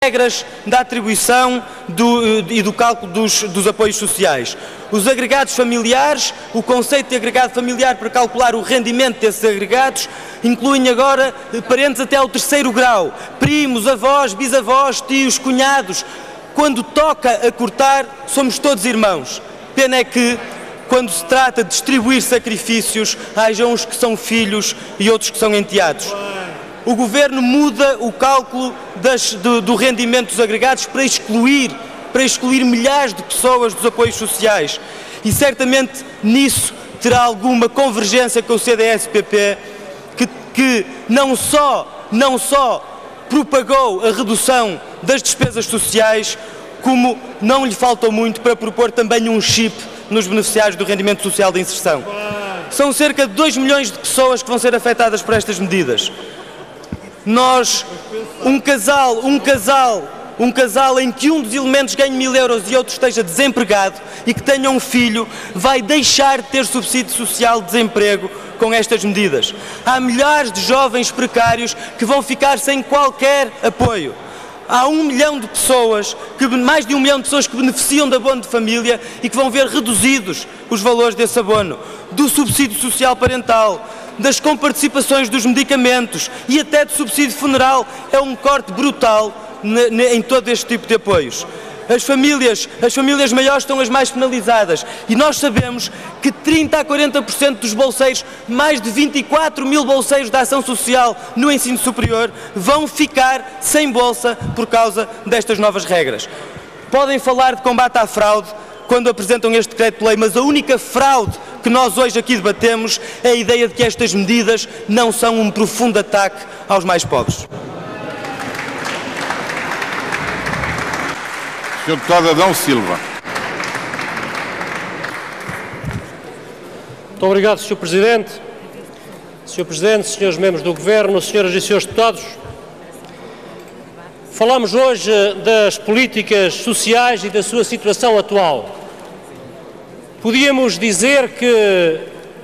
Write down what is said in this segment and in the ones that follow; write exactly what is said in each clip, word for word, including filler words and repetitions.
regras da atribuição do, e do cálculo dos, dos apoios sociais. Os agregados familiares, o conceito de agregado familiar para calcular o rendimento desses agregados, incluem agora parentes até ao terceiro grau, primos, avós, bisavós, tios, cunhados. Quando toca a cortar, somos todos irmãos. Pena é que, quando se trata de distribuir sacrifícios, haja uns que são filhos e outros que são enteados. O Governo muda o cálculo das, do, do rendimento dos agregados para excluir, para excluir milhares de pessoas dos apoios sociais. E certamente nisso terá alguma convergência com o C D S P P, que, que não só, não só propagou a redução das despesas sociais, como não lhe faltou muito para propor também um chip nos beneficiários do rendimento social de inserção. São cerca de dois milhões de pessoas que vão ser afetadas por estas medidas. Nós, um casal, um casal, um casal em que um dos elementos ganhe mil euros e outro esteja desempregado e que tenha um filho, vai deixar de ter subsídio social de desemprego com estas medidas. Há milhares de jovens precários que vão ficar sem qualquer apoio. Há um milhão de pessoas, que, mais de um milhão de pessoas que beneficiam do abono de família e que vão ver reduzidos os valores desse abono, do subsídio social parental, das comparticipações dos medicamentos e até do subsídio funeral. É um corte brutal em todo este tipo de apoios. As famílias, as famílias maiores são as mais penalizadas e nós sabemos que trinta a quarenta por cento dos bolseiros, mais de vinte e quatro mil bolseiros da ação social no ensino superior, vão ficar sem bolsa por causa destas novas regras. Podem falar de combate à fraude quando apresentam este decreto-lei, mas a única fraude que nós hoje aqui debatemos é a ideia de que estas medidas não são um profundo ataque aos mais pobres. senhor Deputado Adão Silva. Muito obrigado, senhor Presidente. senhor Presidente, senhores membros do Governo, senhoras e senhores deputados, falamos hoje das políticas sociais e da sua situação atual. Podíamos dizer que,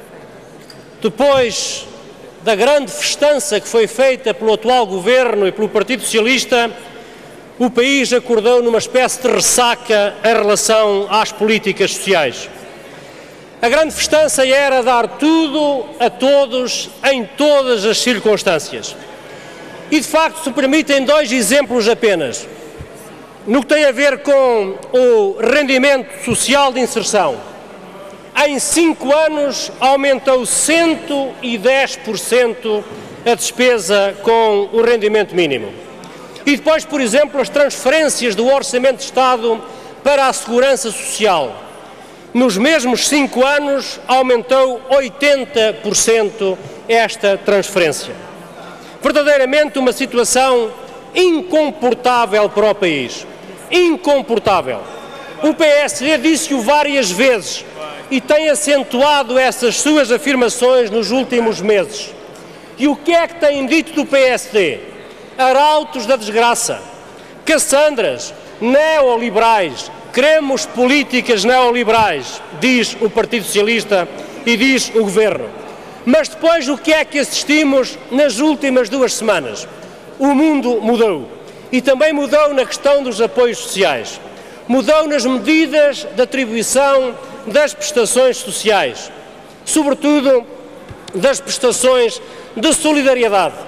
depois da grande festança que foi feita pelo atual Governo e pelo Partido Socialista, o país acordou numa espécie de ressaca em relação às políticas sociais. A grande festança era dar tudo a todos em todas as circunstâncias. E, de facto, se permitem dois exemplos apenas. No que tem a ver com o rendimento social de inserção, em cinco anos aumentou cento e dez por cento a despesa com o rendimento mínimo. E depois, por exemplo, as transferências do Orçamento de Estado para a Segurança Social. Nos mesmos cinco anos aumentou oitenta por cento esta transferência. Verdadeiramente uma situação incomportável para o país. Incomportável. O P S D disse-o várias vezes e tem acentuado essas suas afirmações nos últimos meses. E o que é que têm dito do P S D? Arautos da desgraça, cassandras, neoliberais. Queremos políticas neoliberais, diz o Partido Socialista e diz o Governo. Mas depois o que é que assistimos nas últimas duas semanas? O mundo mudou. E também mudou na questão dos apoios sociais. Mudou nas medidas de atribuição das prestações sociais. Sobretudo das prestações de solidariedade.